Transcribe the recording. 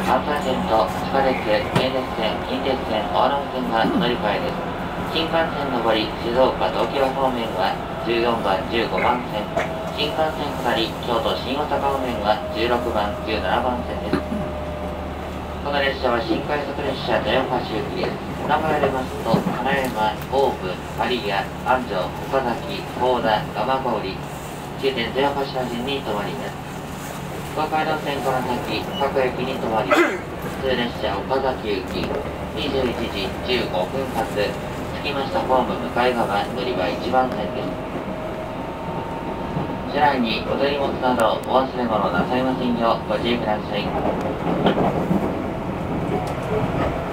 関西線と地下鉄、名鉄線、近鉄線、大野線が乗り換えです。新幹線上り、静岡、東京方面は14番、15番線。新幹線下り、京都、新大阪方面は16番、17番線です。この列車は新快速列車豊橋行きです。名前を入れますと、金山、大府、刈谷、安城、岡崎、幸田、蒲郡、終点豊橋の順に停まります。東海道線から先、各駅に停まります。普通列車岡崎行き、21時15分発、着きましたホーム向かい側、乗り場1番線です。車内にお取り物などお忘れ物なさいませんようご注意ください。